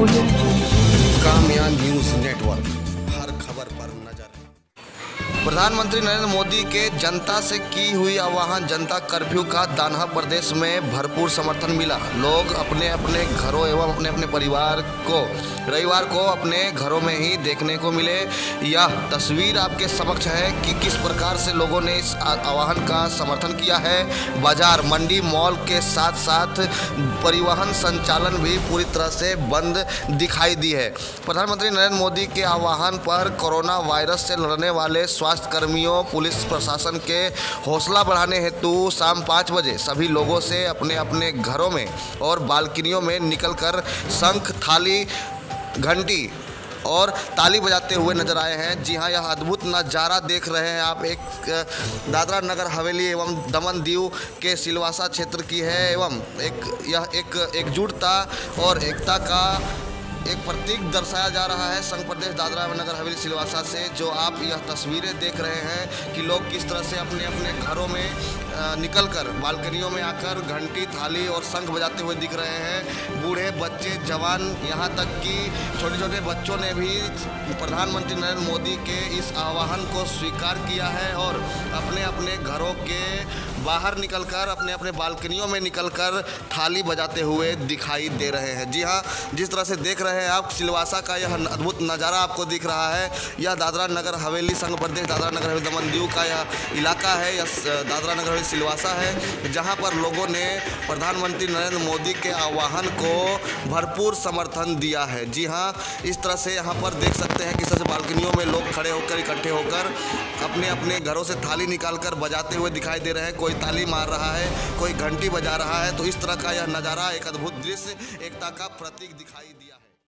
कामयाब news network, हर खबर पर नजर। प्रधानमंत्री नरेंद्र मोदी के जनता से की हुई आह्वान जनता कर्फ्यू का दानहा प्रदेश में भरपूर समर्थन मिला। लोग अपने अपने घरों एवं अपने अपने परिवार को रविवार को अपने घरों में ही देखने को मिले। यह तस्वीर आपके समक्ष है कि किस प्रकार से लोगों ने इस आह्वान का समर्थन किया है। बाजार, मंडी, मॉल के साथ साथ परिवहन संचालन भी पूरी तरह से बंद दिखाई दी है। प्रधानमंत्री नरेंद्र मोदी के आह्वान पर कोरोना वायरस से लड़ने वाले स्वास्थ्य कर्मियों, पुलिस प्रशासन के हौसला बढ़ाने हेतु शाम 5 बजे सभी लोगों से अपने अपने घरों में और बालकनियों में निकलकर शंख, थाली, घंटी और ताली बजाते हुए नजर आए हैं। जी हां, यह अद्भुत नज़ारा देख रहे हैं आप, एक दादरा नगर हवेली एवं दमन दीव के सिलवासा क्षेत्र की है एवं यह एकजुटता और एकता का एक प्रतीक दर्शाया जा रहा है। संघ प्रदेश दादरा व नगर हवेली सिलवासा से जो आप यह तस्वीरें देख रहे हैं कि लोग किस तरह से अपने अपने घरों में निकलकर बालकनियों में आकर घंटी, थाली और शंख बजाते हुए दिख रहे हैं। बूढ़े, बच्चे, जवान, यहाँ तक कि छोटे छोटे बच्चों ने भी प्रधानमंत्री नरेंद्र मोदी के इस आह्वान को स्वीकार किया है और अपने अपने घरों के बाहर निकलकर अपने अपने बालकनियों में निकलकर थाली बजाते हुए दिखाई दे रहे हैं। जी हाँ, जिस तरह से देख रहे हैं आप, सिलवासा का यह अद्भुत नज़ारा आपको दिख रहा है। यह दादरा नगर हवेली संघ प्रदेश दादरा नगर हवेली दमन दीव का यह इलाका है। यह दादरा नगर हवेली सिलवासा है, जहां पर लोगों ने प्रधानमंत्री नरेंद्र मोदी के आह्वान को भरपूर समर्थन दिया है। जी हाँ, इस तरह से यहाँ पर देख सकते हैं किस तरह से बालकनियों में लोग खड़े होकर, इकट्ठे होकर अपने अपने घरों से थाली निकालकर बजाते हुए दिखाई दे रहे हैं। कोई ताली मार रहा है, कोई घंटी बजा रहा है। तो इस तरह का यह नज़ारा, एक अद्भुत दृश्य, एकता का प्रतीक दिखाई दिया है।